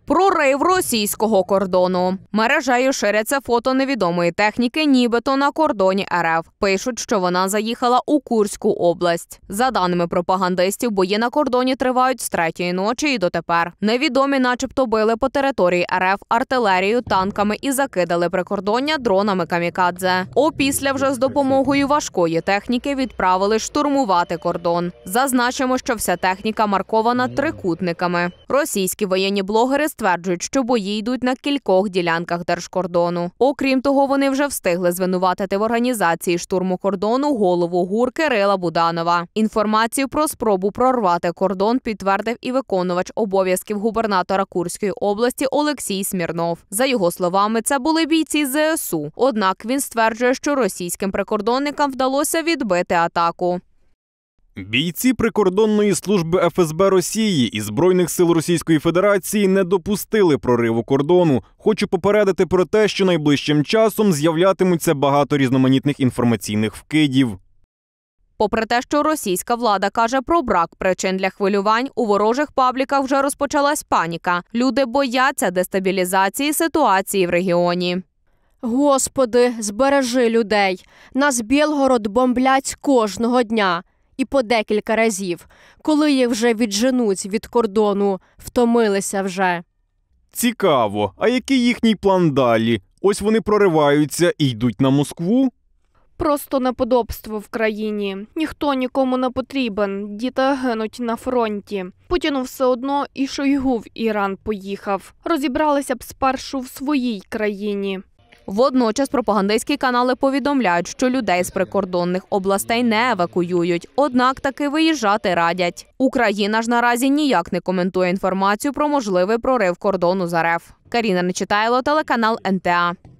Прорив російського кордону. Мережею ширяться фото невідомої техніки, нібито на кордоні РФ. Пишуть, що вона заїхала у Курську область. За даними пропагандистів, бої на кордоні тривають з 3-ї ночі і дотепер. Невідомі начебто били по території РФ артилерією, танками і закидали прикордоння дронами камікадзе. Опісля вже з допомогою важкої техніки відправили штурмувати кордон. Зазначимо, що вся техніка маркована трикутниками. Російські воєнні блогери стверджують, що бої йдуть на кількох ділянках держкордону. Окрім того, вони вже встигли звинуватити в організації штурму кордону голову ГУР Кирила Буданова. Інформацію про спробу прорвати кордон підтвердив і виконувач обов'язків губернатора Курської області Олексій Смірнов. За його словами, це були бійці ЗСУ. Однак він стверджує, що російським прикордонникам вдалося відбити атаку. Бійці прикордонної служби ФСБ Росії і Збройних сил Російської Федерації не допустили прориву кордону. Хочу попередити про те, що найближчим часом з'являтимуться багато різноманітних інформаційних вкидів. Попри те, що російська влада каже про брак причин для хвилювань, у ворожих пабліках вже розпочалась паніка. Люди бояться дестабілізації ситуації в регіоні. Господи, збережи людей. Нас Білгород бомблять кожного дня. І по декілька разів. Коли їх вже відженуть від кордону, втомилися вже. Цікаво, а який їхній план далі? Ось вони прориваються і йдуть на Москву? Просто неподобство в країні. Ніхто нікому не потрібен. Діти гинуть на фронті. Путіну все одно і Шойгу в Іран поїхав. Розібралися б спершу в своїй країні. Водночас пропагандистські канали повідомляють, що людей з прикордонних областей не евакуюють, однак таки виїжджати радять. Україна ж наразі ніяк не коментує інформацію про можливий прорив кордону з РФ. Каріна Нечитайло, телеканал НТА.